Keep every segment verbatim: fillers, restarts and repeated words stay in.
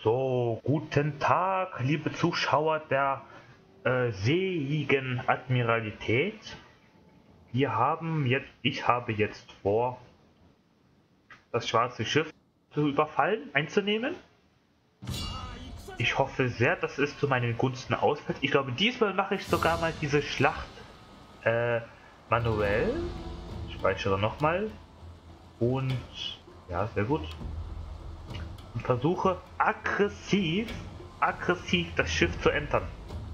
So, guten Tag, liebe Zuschauer der äh, seeigen Admiralität. Wir haben jetzt, ich habe jetzt vor, das schwarze Schiff zu überfallen, einzunehmen. Ich hoffe sehr, dass es zu meinen Gunsten ausfällt. Ich glaube, diesmal mache ich sogar mal diese Schlacht äh, manuell. Ich speichere nochmal. Und ja, sehr gut. Und versuche aggressiv, aggressiv das Schiff zu entern.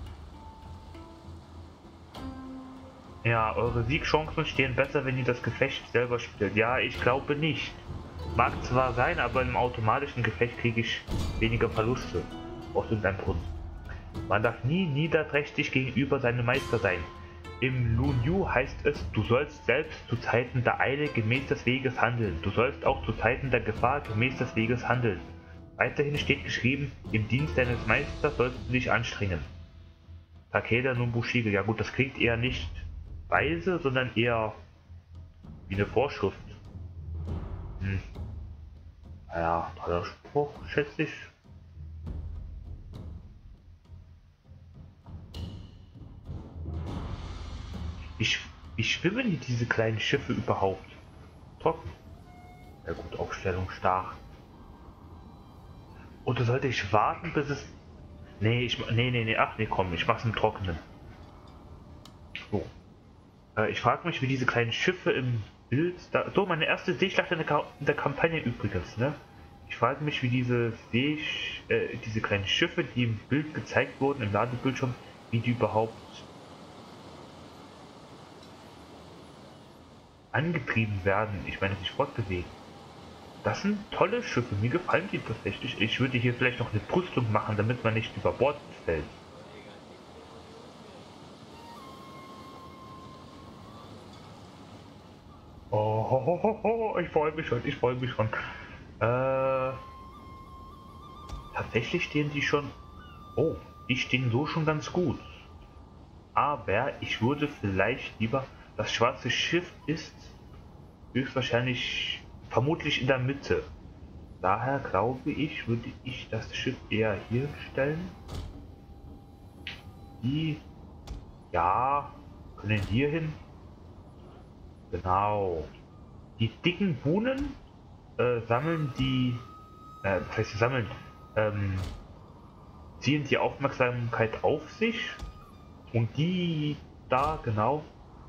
Ja, eure Siegchancen stehen besser, wenn ihr das Gefecht selber spielt. Ja, ich glaube nicht. Mag zwar sein, aber im automatischen Gefecht kriege ich weniger Verluste. Aus irgendeinem Grund. Man darf nie niederträchtig gegenüber seinem Meister sein. Im Lunyu heißt es, du sollst selbst zu Zeiten der Eile gemäß des Weges handeln. Du sollst auch zu Zeiten der Gefahr gemäß des Weges handeln. Weiterhin steht geschrieben, im Dienst deines Meisters sollst du dich anstrengen. Takeda Nobushige, ja gut, das klingt eher nicht weise, sondern eher wie eine Vorschrift. Hm. Naja, toller Spruch, schätze ich. Wie, wie schwimmen hier diese kleinen Schiffe überhaupt? Trocken. Ja gut, Aufstellung stark. Oder sollte ich warten, bis es... Nee, ich... Nee, nee, nee, ach nee, komm, ich mach's im Trockenen. So. Äh, ich frage mich, wie diese kleinen Schiffe im Bild... Da, so, meine erste Seeschlacht in der, Ka in der Kampagne übrigens, ne? Ich frage mich, wie diese See... Äh, diese kleinen Schiffe, die im Bild gezeigt wurden, im Ladebildschirm, wie die überhaupt angetrieben werden. Ich meine, sich fortbewegen. Das sind tolle Schiffe, mir gefallen die tatsächlich. Ich würde hier vielleicht noch eine Brüstung machen, damit man nicht über Bord fällt. Oh, ho, ho, ho, ho. Ich freue mich schon, ich freue mich schon. Äh, tatsächlich stehen die schon... Oh, die stehen so schon ganz gut. Aber ich würde vielleicht lieber... Das schwarze Schiff ist höchstwahrscheinlich vermutlich in der Mitte. Daher glaube ich, würde ich das Schiff eher hier stellen. Die, ja, können hier hin. Genau. Die dicken Buhnen äh, sammeln die, äh, das heißt, sie sammeln, ähm, ziehen die Aufmerksamkeit auf sich. Und die da, genau.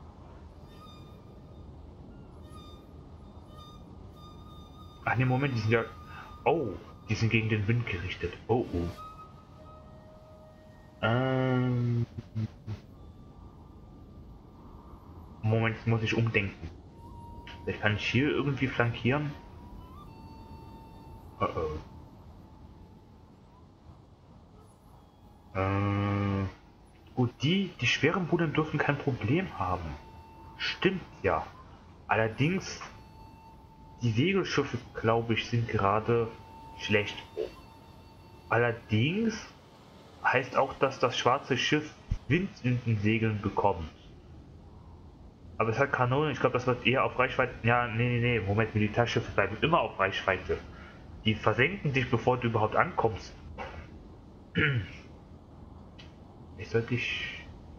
Ach ne, Moment, die sind ja... Oh, die sind gegen den Wind gerichtet. Oh, oh. Ähm... Moment, jetzt muss ich umdenken. Vielleicht kann ich hier irgendwie flankieren. Oh, oh. Äh... Gut, die, die schweren Buhnen dürfen kein Problem haben. Stimmt ja. Allerdings... Die Segelschiffe, glaube ich, sind gerade schlecht. Allerdings heißt auch, dass das schwarze Schiff Wind in den Segeln bekommt. Aber es hat Kanonen, ich glaube, das wird eher auf Reichweite... Ja, nee, nee, nee, Moment, Militärschiffe bleiben immer auf Reichweite. Die versenken dich, bevor du überhaupt ankommst. Ich sollte ich...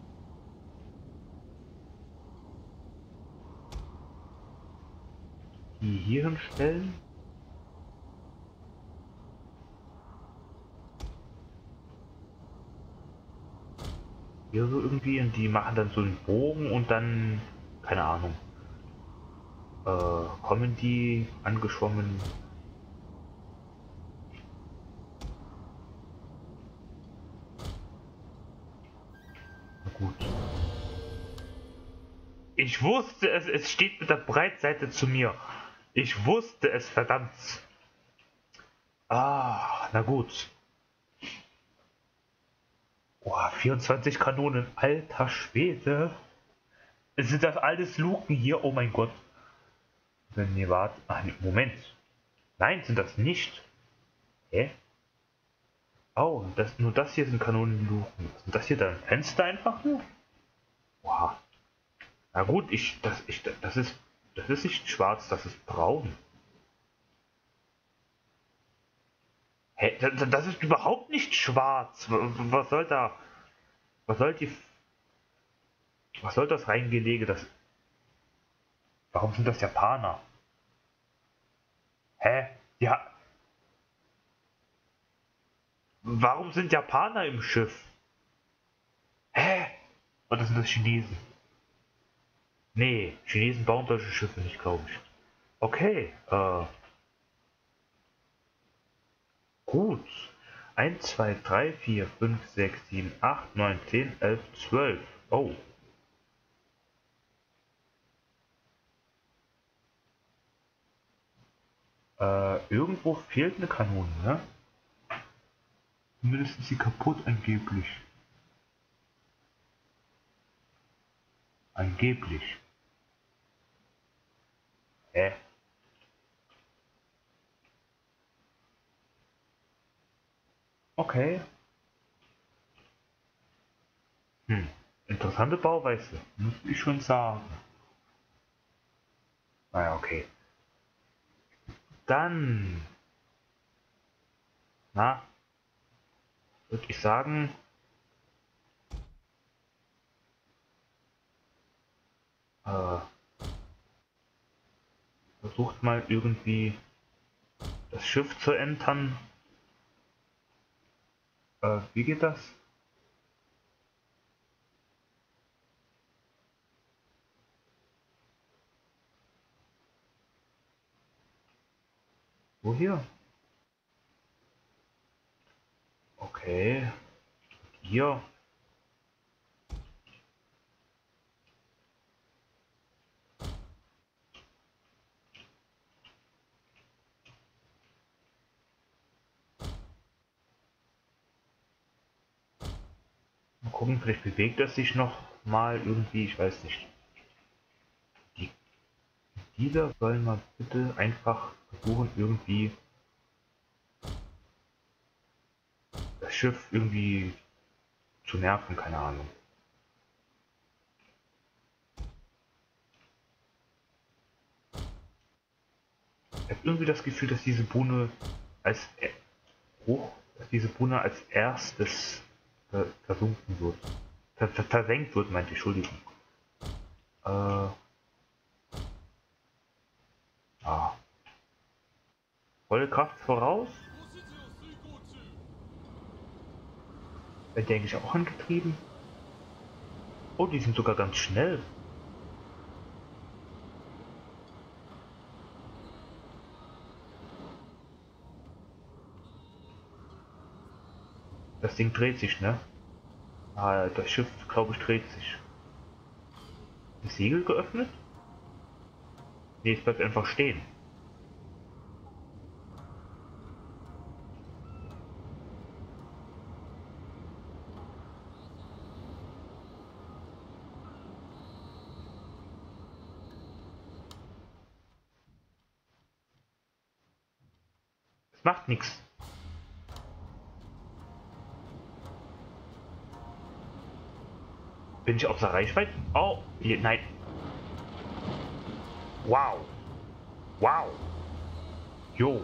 die hier hinstellen. Hier so irgendwie und die machen dann so einen Bogen und dann, keine Ahnung, äh, kommen die angeschwommen. Na gut. Ich wusste es, es steht mit der Breitseite zu mir. Ich wusste es, verdammt. Ah, na gut. Boah, vierundzwanzig Kanonen, alter Schwede. Sind das alles Luken hier? Oh mein Gott. Nee, warte. Ach, Moment. Nein, sind das nicht. Hä? Oh, das, nur das hier sind Kanonenluken. Sind das hier dann Fenster einfach nur? Wow. Na gut, ich, das, ich, das ist, das ist nicht schwarz, das ist braun. Hä? Das, das ist überhaupt nicht schwarz. W- Was soll da? Was soll die? Was soll das Reingelege? Das. Warum sind das Japaner? Hä? Ja. Warum sind Japaner im Schiff? Hä? Oder sind das Chinesen? Nee, Chinesen bauen solche Schiffe nicht, glaube ich. Okay, äh, gut. Eins, zwei, drei, vier, fünf, sechs, sieben, acht, neun, zehn, elf, zwölf. Oh. Äh, irgendwo fehlt eine Kanone, ne? Zumindest ist sie kaputt angeblich. Angeblich. Hä? Okay. Hm. Interessante Bauweise, muss ich schon sagen. Naja, okay. Dann, na, würde ich sagen, äh, versucht mal irgendwie das Schiff zu entern. Äh, wie geht das? Wo hier? Okay. Hier. Mal gucken, vielleicht bewegt es sich noch mal irgendwie, ich weiß nicht. Die, dieser soll mal bitte einfach versuchen, irgendwie das Schiff irgendwie zu nerven, keine Ahnung. Ich habe irgendwie das Gefühl, dass diese Bohne als e- hoch, dass diese Bohne als erstes ver versunken wird. Ver ver versenkt wird, meinte ich, Entschuldigung. Äh, ah. Volle Kraft voraus. Wird der eigentlich auch angetrieben? Oh, die sind sogar ganz schnell. Das Ding dreht sich, ne? Ah, das Schiff, glaube ich, dreht sich. Die Segel geöffnet? Nee, es bleibt einfach stehen. Es macht nichts. Bin ich außer Reichweite? Oh, je- nein. Wow. Wow. Jo.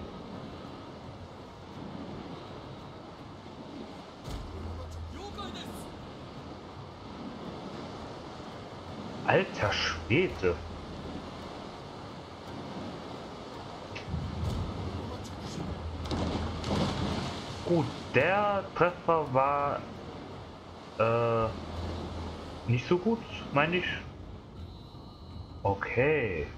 Alter Schwede. Gut, der Treffer war äh, nicht so gut, meine ich. Okay.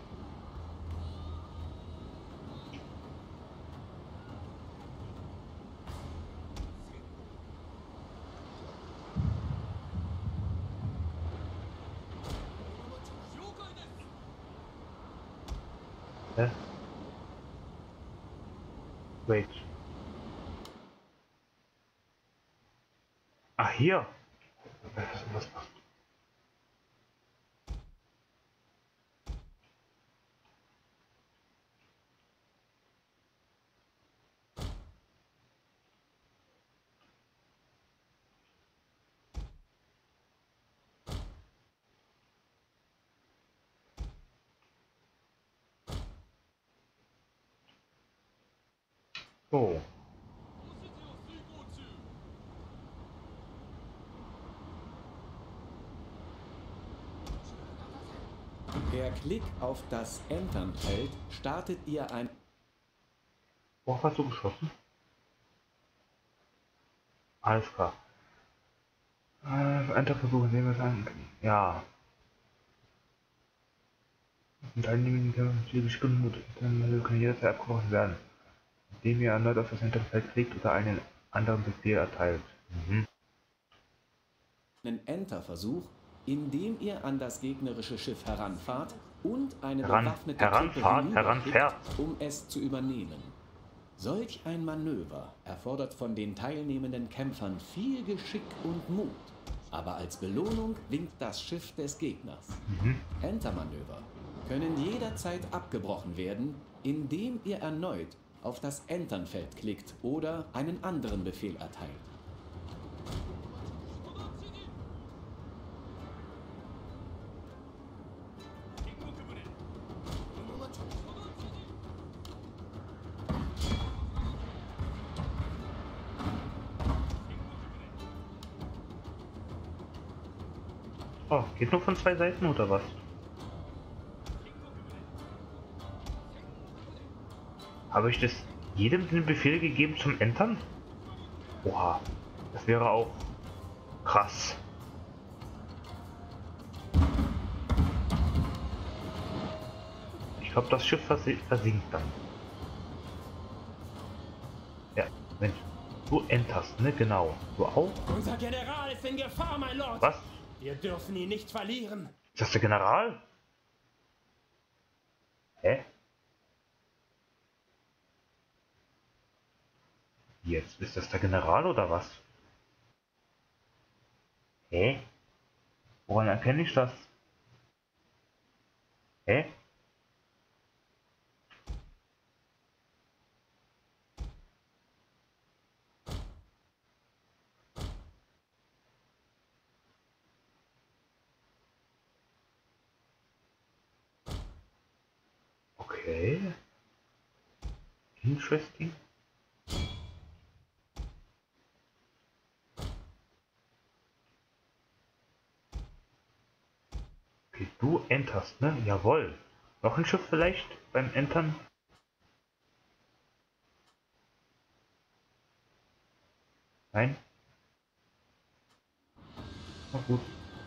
Hä? Wait. Ach, hier. Was, was, so. Per Klick auf das Entern-Feld startet ihr ein... Worauf hast du geschossen? Alles klar. Äh, Enterversuche sehen wir es an. Ja. Und Teilnehmer können viele Stunden und können jederzeit abgebrochen werden, indem ihr erneut auf das Enterfeld klickt oder einen anderen Befehl erteilt. Mhm. einen Enter-Versuch, indem ihr an das gegnerische Schiff heranfahrt und eine Heran, bewaffnete heranfahrt, Truppe heranfährt. hinüberschickt, um es zu übernehmen. Solch ein Manöver erfordert von den teilnehmenden Kämpfern viel Geschick und Mut. Aber als Belohnung winkt das Schiff des Gegners. Mhm. Enter-Manöver können jederzeit abgebrochen werden, indem ihr erneut auf das Entern-Feld klickt oder einen anderen Befehl erteilt. Oh, geht nur von zwei Seiten oder was? Habe ich das jedem den Befehl gegeben zum Entern? Oha, das wäre auch krass. Ich glaube, das Schiff vers versinkt dann. Ja, Mensch, du enterst, ne? Genau. Du auch? Unser General ist in Gefahr, mein Lord. Was? Wir dürfen ihn nicht verlieren. Ist das der General? Hä? Jetzt ist das der General oder was? Hä? Woran erkenne ich das? Hä? Okay. Interesting. Okay, du enterst, ne? Jawohl. Noch ein Schiff vielleicht beim Entern? Nein? Na gut.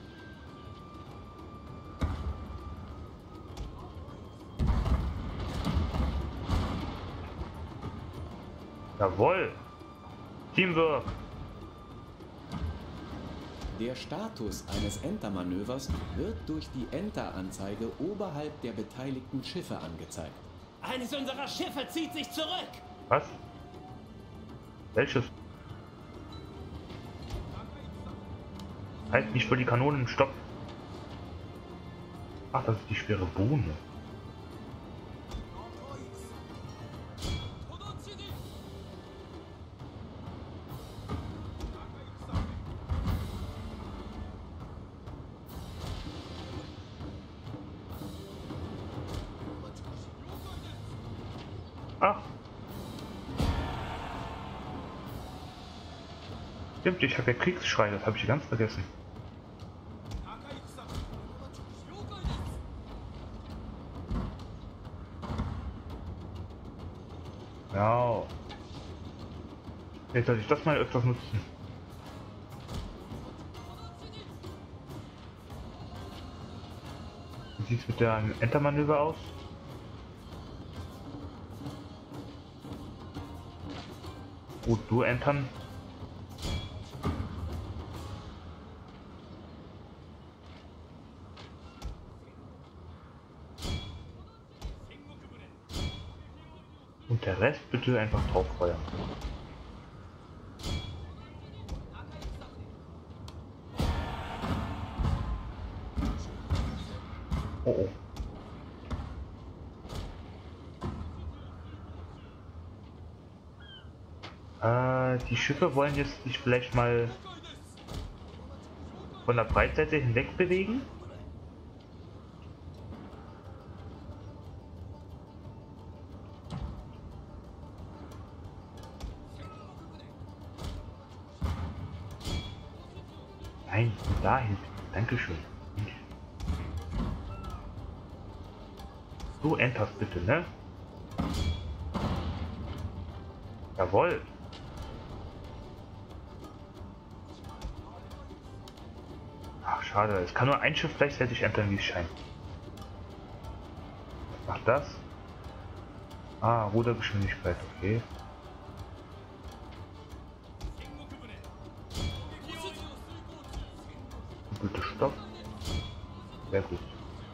Jawohl. Teamwork. Der Status eines Enter-Manövers wird durch die Enter-Anzeige oberhalb der beteiligten Schiffe angezeigt. Eines unserer Schiffe zieht sich zurück. Was? Welches? Halt nicht für die Kanonen, stopp. Ach, das ist die schwere Bohne. Ach. Stimmt, ich habe ja Kriegsschrei, das habe ich ganz vergessen. Ja. Jetzt sollte ich das mal öfters nutzen. Wie sieht es mit dem Entermanöver aus? Gut, du entern. Und der Rest bitte einfach drauf feuern. Oh oh. Äh, die Schiffe wollen jetzt sich vielleicht mal von der Breitseite hinweg bewegen. Nein, dahin. Dankeschön. Du enterst bitte, ne? Jawohl. Ach, schade. Es kann nur ein Schiff gleichzeitig entern, wie es scheint. Was macht das? Ah, Rudergeschwindigkeit, okay. Bitte Stopp. Sehr gut.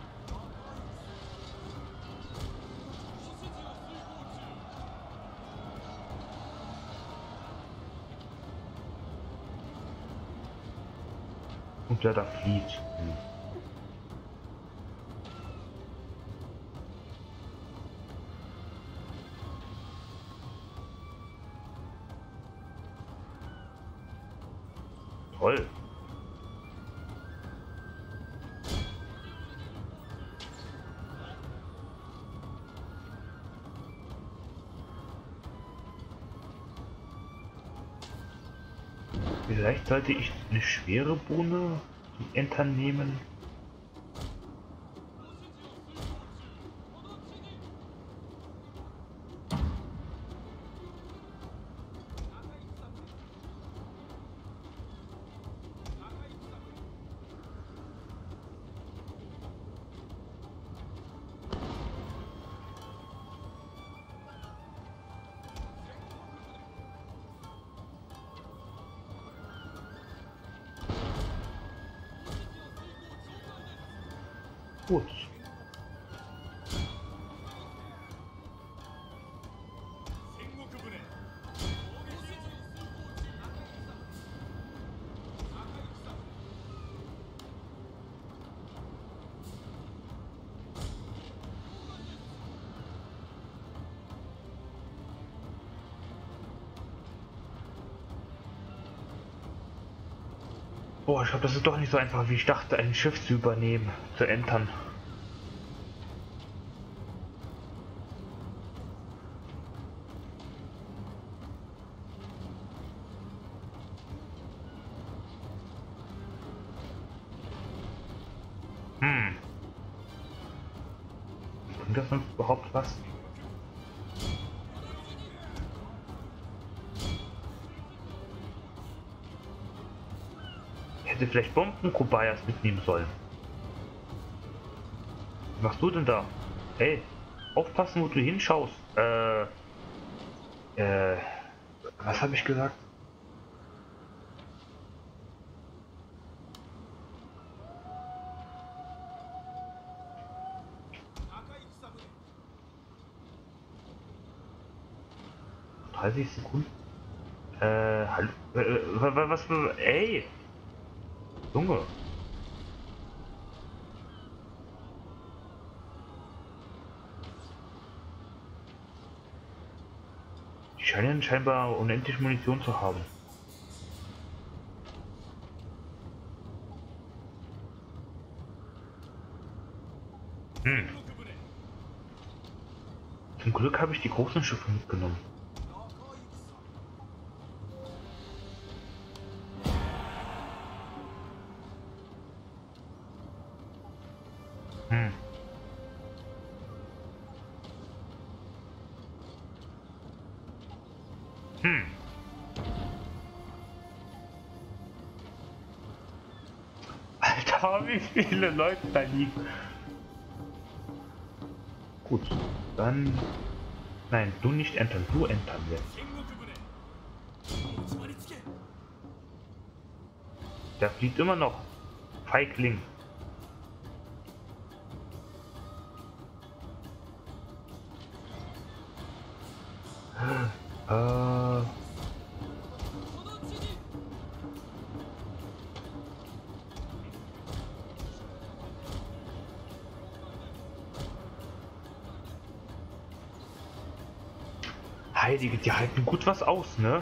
Und wer da flieht. Hm. Toll. Vielleicht sollte ich eine schwere Bohne die Entern nehmen. Gut. Boah, ich glaube, das ist doch nicht so einfach, wie ich dachte, ein Schiff zu übernehmen, zu entern. Hm. Bringt das uns überhaupt was? Hätte vielleicht Bomben-Kobayas mitnehmen sollen. Was machst du denn da? Hey, aufpassen, wo du hinschaust. Äh, äh, was habe ich gesagt? dreißig Sekunden? Äh, hallo? Äh, was, was, ey! Junge! Die scheinen scheinbar unendlich Munition zu haben. Hm. Zum Glück habe ich die großen Schiffe mitgenommen. Hm. Hm. Alter, wie viele Leute da liegen. Gut, dann... Nein, du nicht entern, du entern jetzt. Der fliegt immer noch. Feigling. Äh... Heilige, die halten gut was aus, ne?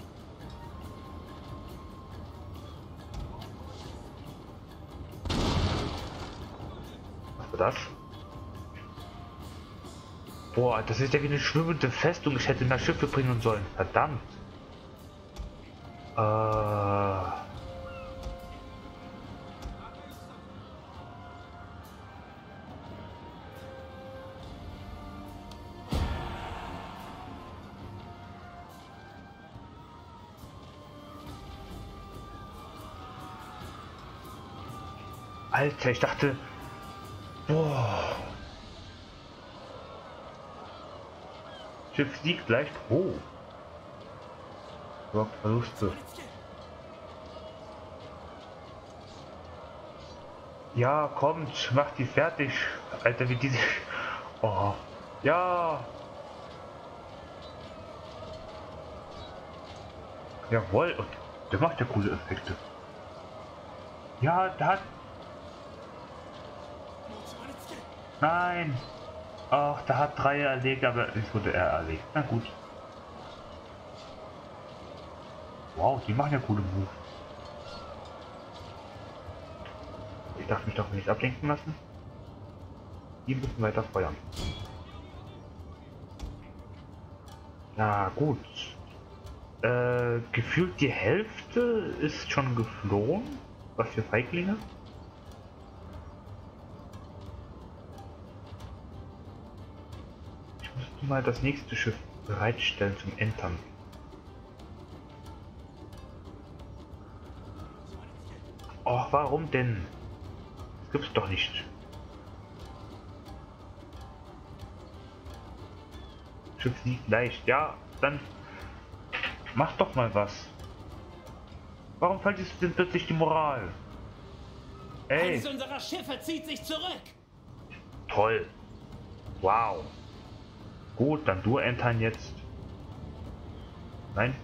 Was war das? Boah, das ist ja wie eine schwimmende Festung. Ich hätte nach Schiffe bringen sollen. Verdammt. Äh... Alter, ich dachte... Boah. Schiff liegt leicht. Oh. Sorgt Verluste. Ja, kommt, macht die fertig. Alter, wie diese... Oh. Ja. Jawohl. Und der macht ja coole Effekte. Ja, da hat... Nein. Ach, da hat drei erlegt, aber es wurde er erlegt. Na gut. Wow, die machen ja coole Moves. Ich darf mich doch nicht ablenken lassen. Die müssen weiter feuern. Na gut. Äh, gefühlt die Hälfte ist schon geflohen. Was für Feiglinge. Ich müsste mal das nächste Schiff bereitstellen zum Entern. Och, warum denn? Das gibt's doch nicht. Schiff liegt leicht. Ja, dann mach doch mal was. Warum fällt es denn plötzlich die Moral? Ey. Eines unserer Schiffe zieht sich zurück. Toll. Wow. Gut, dann du entern jetzt. Nein.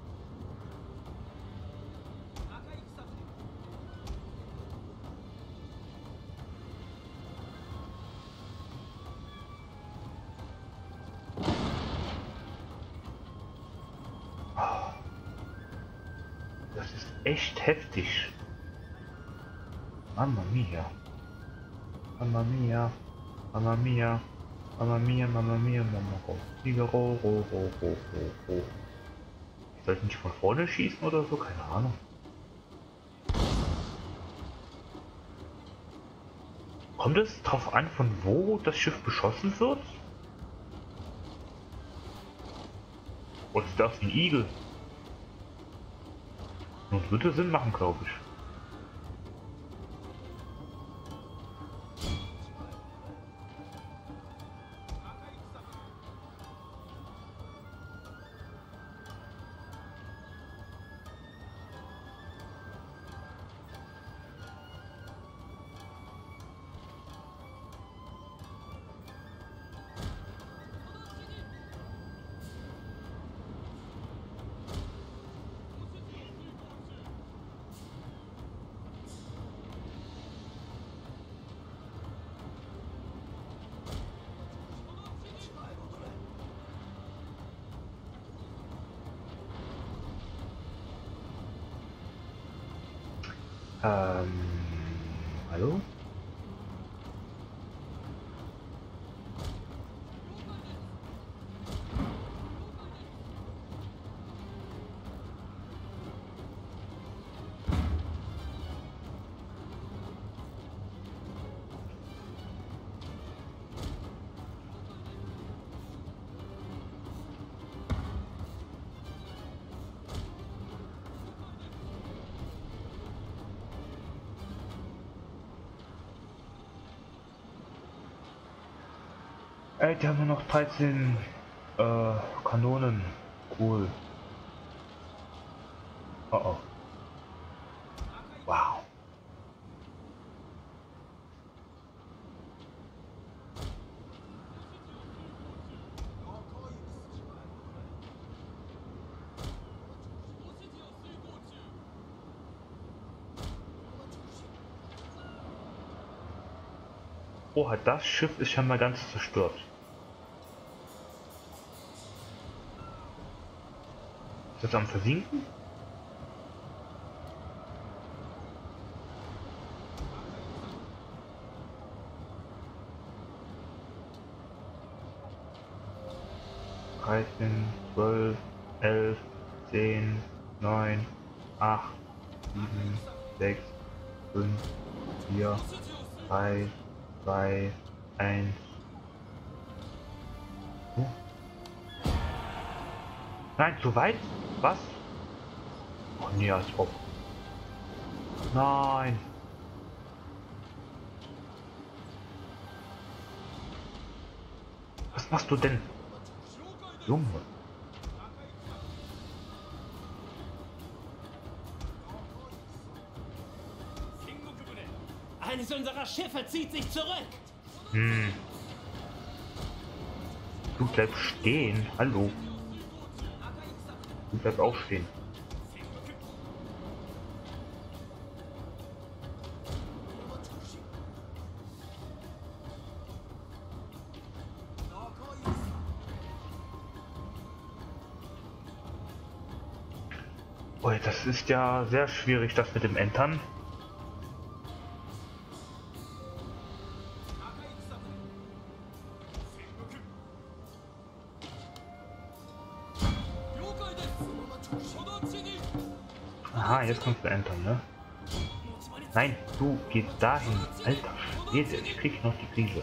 Das ist echt heftig. Mamma mia. Mamma mia. Mamma mia. Mamma mia, Mamma mia, Mamma go. Figaro, ro, ro, ro, ro, ro. Ich sollte nicht von vorne schießen oder so, keine Ahnung. Kommt es drauf an, von wo das Schiff beschossen wird? Oder ist das ein Igel? Nun würde Sinn machen, glaube ich. Ähm, hallo? Ey, die haben nur noch dreizehn äh, Kanonen. Cool. Oh oh. Wow. Oh, das Schiff ist schon mal ganz zerstört. Ist das am Versinken? dreizehn, zwölf, elf, zehn, neun, acht, sieben, sechs, fünf, vier, drei, zwei, eins. Oh. Nein, zu weit? Was? Oh nee, als ob. Nein. Was machst du denn? Junge. Eines unserer Schiffe zieht sich zurück. Hm. Du bleibst stehen. Hallo. Du bleibst auch stehen. Oh, das ist ja sehr schwierig, das mit dem Entern. Aha, jetzt kannst du entern, ne? Nein, du gehst dahin. Alter Schwede, ich krieg noch die Krise.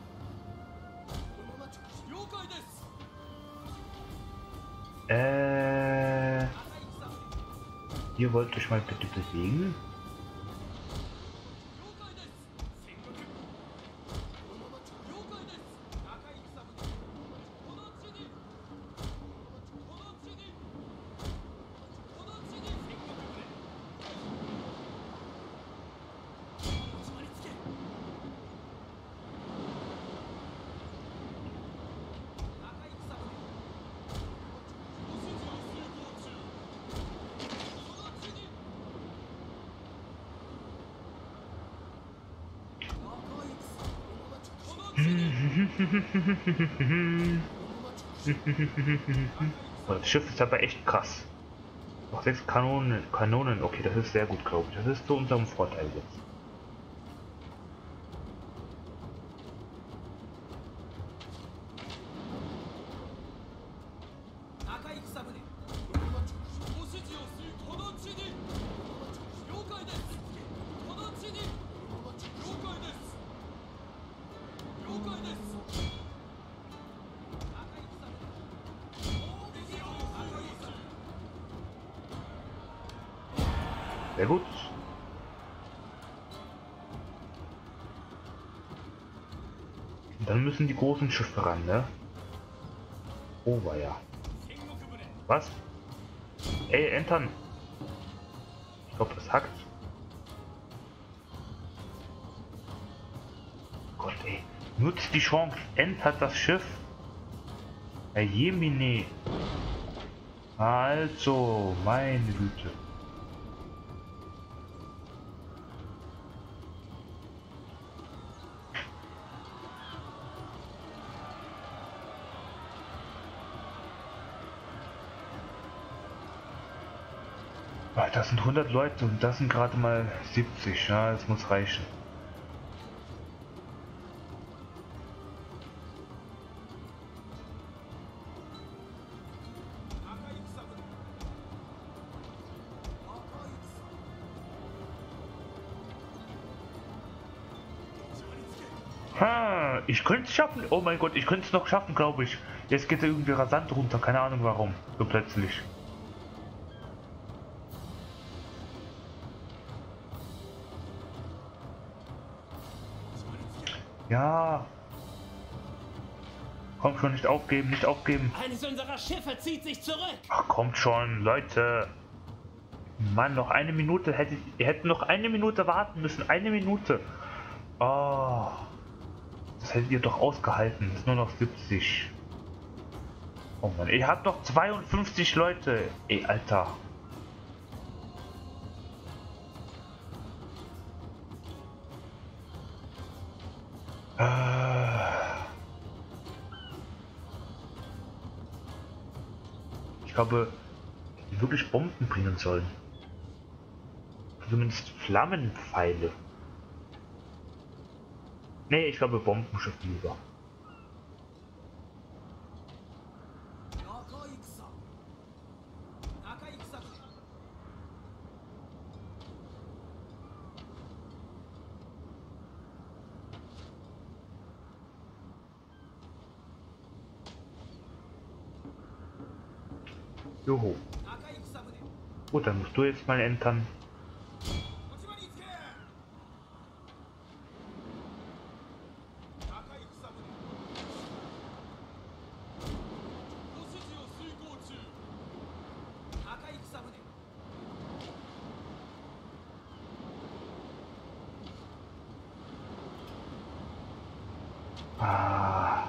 Äh... Ihr wollt euch mal bitte bewegen? Oh, das Schiff ist aber echt krass. Noch sechs Kanonen, Kanonen, okay, das ist sehr gut, glaube ich. Das ist zu unserem Vorteil jetzt. Sehr gut. Und dann müssen die großen Schiffe ran, ne? Oh, war ja. Was? Ey, entern! Ich glaube, das hackt. Gott, ey. Nutzt die Chance. Entert das Schiff. Herr Jemine. Also, meine Güte. Das sind hundert Leute und das sind gerade mal siebzig, ja, das muss reichen. Ha, ich könnte es schaffen. Oh mein Gott, ich könnte es noch schaffen, glaube ich. Jetzt geht er irgendwie rasant runter, keine Ahnung warum, so plötzlich. Ja. Komm schon, nicht aufgeben, nicht aufgeben. Eines unserer Schiffe zieht sich zurück. Ach, kommt schon, Leute. Mann, noch eine Minute hätte ich. Ihr hättet noch eine Minute warten müssen. Eine Minute. Oh. Das hättet ihr doch ausgehalten. Es ist nur noch siebzig. Oh Mann, ihr habt doch zweiundfünfzig Leute. Ey, Alter. Ich glaube, die wirklich Bomben bringen sollen. Zumindest Flammenpfeile. Nee, ich glaube Bombenschiff lieber. Joho. Gut, dann musst du jetzt mal entern. Ah.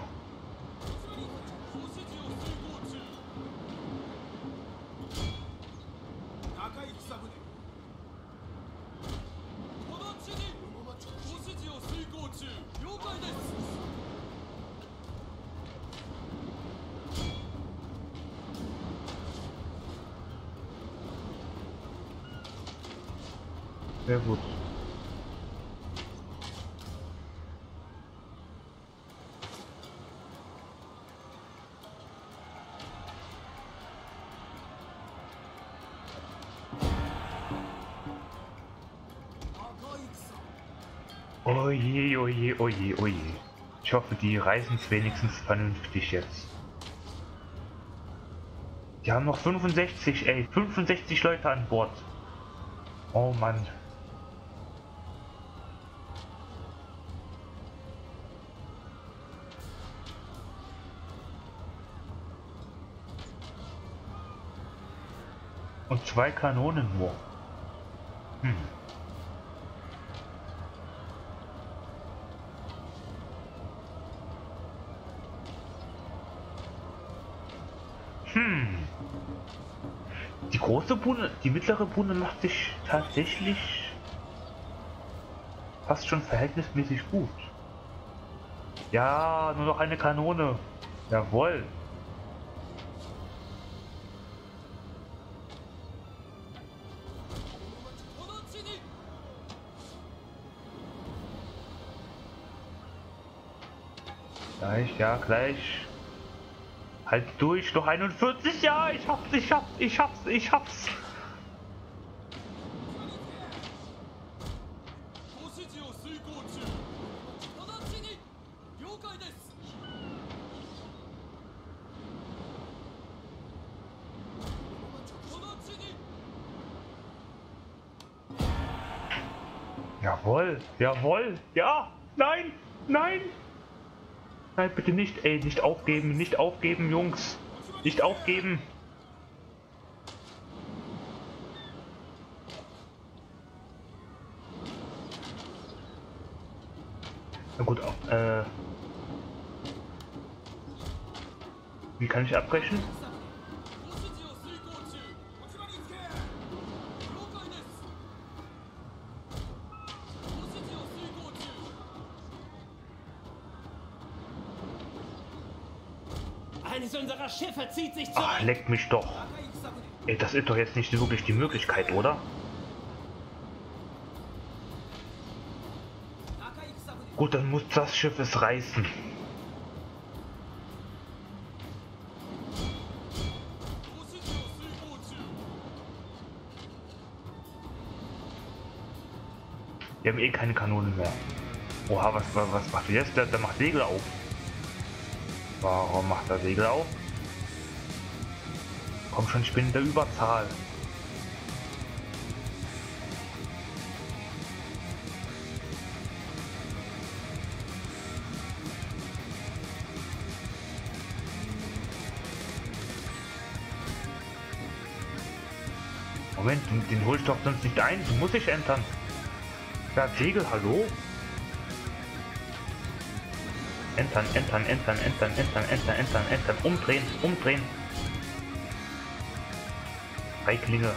Sehr gut. Oje, oje, oje, oje. Ich hoffe, die reisen es wenigstens vernünftig jetzt. Die haben noch fünfundsechzig, ey, fünfundsechzig Leute an Bord. Oh Mann. Und zwei Kanonen nur. Hm. Hm. Die große Buhne, die mittlere Buhne macht sich tatsächlich fast schon verhältnismäßig gut. Ja, nur noch eine Kanone. Jawohl. Gleich, ja, gleich. Halt durch, noch einundvierzig, ja, ich hab's, ich hab's, ich hab's, ich hab's. Jawohl, jawohl, ja, nein, nein. Nein, bitte nicht, ey, nicht aufgeben, nicht aufgeben, Jungs. Nicht aufgeben. Na gut, äh... wie kann ich abbrechen? Eines unserer Schiffe zieht sich zurück. Ach, leckt mich doch. Ey, das ist doch jetzt nicht wirklich die Möglichkeit, oder? Gut, dann muss das Schiff es reißen. Wir haben eh keine Kanonen mehr. Oha, was, was, was macht jetzt? Der, der macht Segel auf. Warum macht er Segel auf? Komm schon, ich bin in der Überzahl. Moment, den, den hol ich doch sonst nicht ein. Den muss ich entern. Ja, Segel, hallo? Entern, entern, entern, entern, entern, entern, entern, entern, umdrehen, umdrehen. Feiglinge.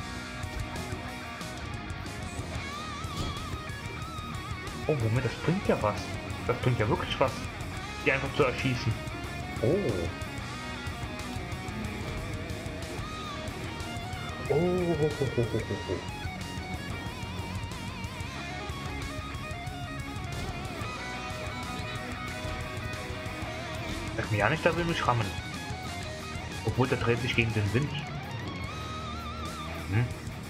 Oh, Moment, das bringt ja was. Das bringt ja wirklich was. Die einfach zu erschießen. Oh. Oh, oh, oh, oh, oh, oh. Sag mir ja nicht, der will mich rammen. Obwohl, der dreht sich gegen den Wind. Hm?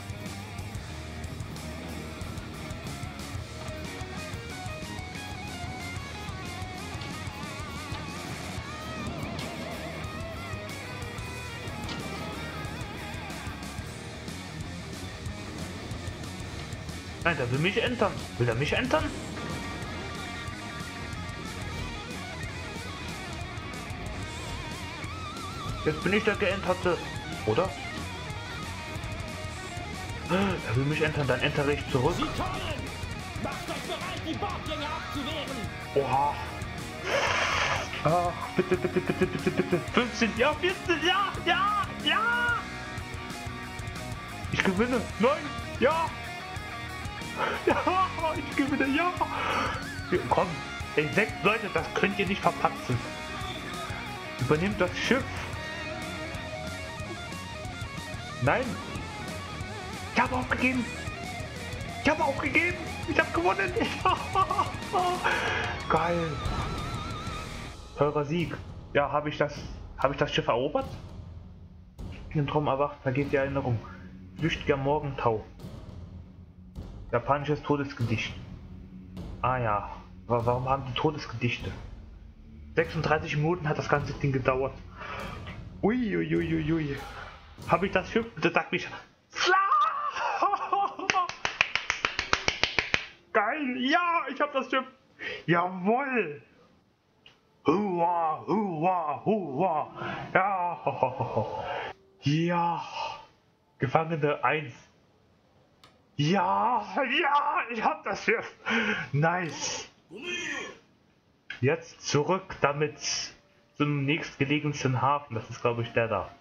Nein, der will mich entern. Will er mich entern? Jetzt bin ich der Geenterte, oder? Er will mich entern, dann entere ich zurück. Sie kommen! Macht euch bereit, die Bordgänge abzuwehren! Oha! Ach, bitte, bitte, bitte, bitte, bitte. fünfzehn, ja, vierzehn, ja, ja, ja. Ich gewinne. Nein, ja. Ja, ich gewinne, ja. Komm, ey, sechs Leute, das könnt ihr nicht verpatzen. Übernehmt das Schiff. Nein. Ich habe aufgegeben. Ich habe aufgegeben. Ich habe gewonnen. Geil. Teurer Sieg. Ja, habe ich das, habe ich das Schiff erobert? Im Traum erwacht, vergeht die Erinnerung. Flüchtiger Morgentau. Japanisches Todesgedicht. Ah ja. Warum haben die Todesgedichte? sechsunddreißig Minuten hat das ganze Ding gedauert. Uiuiuiui. Ui, ui, ui. Habe ich das Schiff? Das sagt mich. Geil! Ja, ich habe das Schiff! Jawoll! Hurra, hurra, hurra! Ja! Ja! Gefangene eins. Ja! Ja! Ich hab das Schiff! Nice! Jetzt zurück damit zum nächstgelegensten Hafen. Das ist, glaube ich, der da.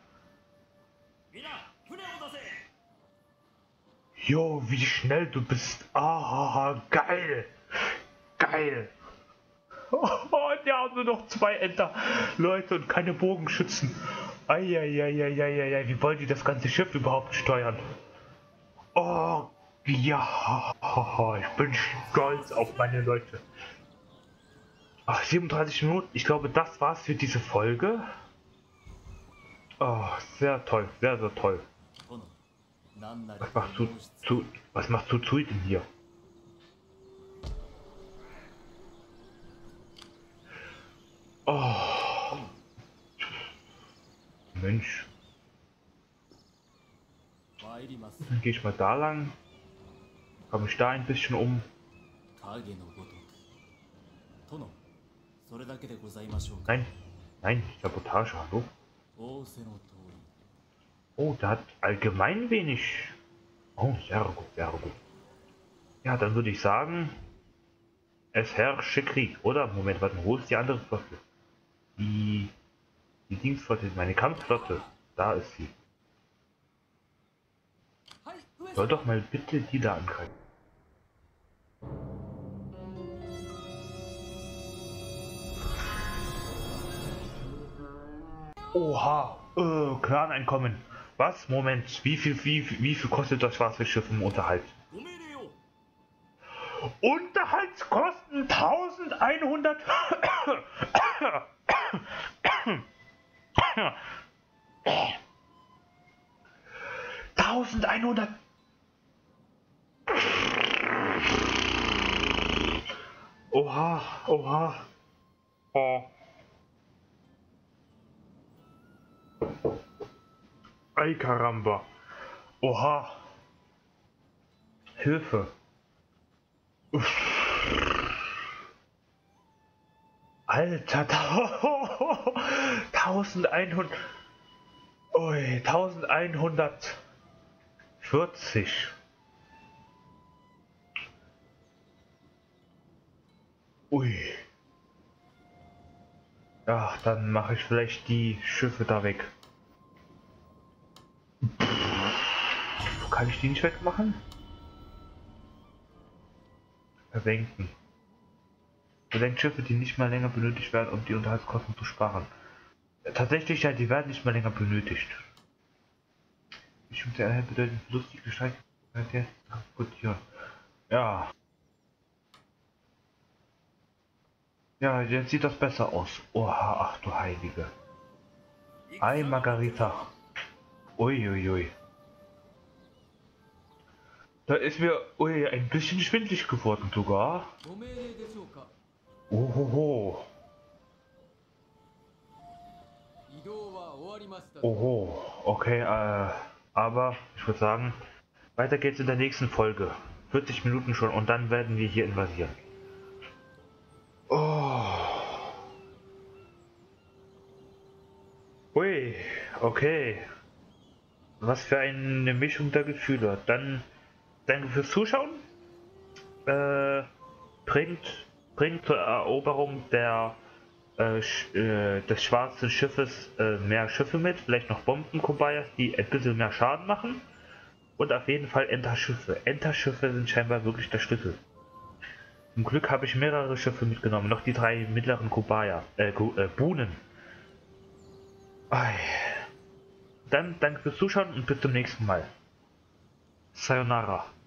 Jo, wie schnell du bist. Ah, geil. Geil. Oh, und ja, nur noch zwei Enter. Leute und keine Bogenschützen. Eieieiei, wie wollen die das ganze Schiff überhaupt steuern? Oh, ja. Ich bin stolz auf meine Leute. Ach, siebenunddreißig Minuten. Ich glaube, das war's für diese Folge. Oh, sehr toll. Sehr, sehr toll. Was machst du zu, was machst du zu denn hier? Oh. Mensch. Dann gehe ich mal da lang. Komme ich da ein bisschen um. Nein, nein, Sabotage, hallo? Oh, der hat allgemein wenig. Oh, sehr gut, sehr gut. Ja, dann würde ich sagen, es herrsche Krieg, oder? Moment, warte, wo ist die andere Flotte? Die, die Dienstflotte, meine Kampfflotte. Da ist sie. Soll doch mal bitte die da angreifen. Oha, äh, Clan-Einkommen. Was? Moment, wie viel, wie, wie viel kostet das schwarze Schiff im Unterhalt? Unterhaltskosten eintausendeinhundert. eintausendeinhundert. Oha, oha. Oh. Ay caramba. Oha. Hilfe. Uff. Alter, eintausendeinhundert. Ui, eintausendeinhundertvierzig. Ui. Ja, dann mache ich vielleicht die Schiffe da weg. Kann ich die nicht wegmachen? Versenken. Versenkt Schiffe, die nicht mehr länger benötigt werden, um die Unterhaltskosten zu sparen. Tatsächlich, ja, die werden nicht mehr länger benötigt. Bestimmte Einheit bedeutet lustige Gestalt transportieren. Ja. Ja, jetzt sieht das besser aus. Oha, ach du Heilige. Ei, Margarita. Uiuiui. Ui, ui. Da ist mir ui, ein bisschen schwindlig geworden sogar. Ohoho. Oho. Okay, äh, aber ich würde sagen, weiter geht's in der nächsten Folge. vierzig Minuten schon und dann werden wir hier invasieren. Oh. Ui, okay. Was für eine Mischung der Gefühle. Dann danke fürs Zuschauen. Äh, bringt, bringt zur Eroberung der äh, sch äh, des schwarzen Schiffes äh, mehr Schiffe mit, vielleicht noch Bomben-Kobayas, die ein bisschen mehr Schaden machen. Und auf jeden Fall Enterschiffe. Enterschiffe sind scheinbar wirklich der Schlüssel. Zum Glück habe ich mehrere Schiffe mitgenommen, noch die drei mittleren Kobaya, äh, äh Buhnen. Ei. Dann danke fürs Zuschauen und bis zum nächsten Mal. Sayonara.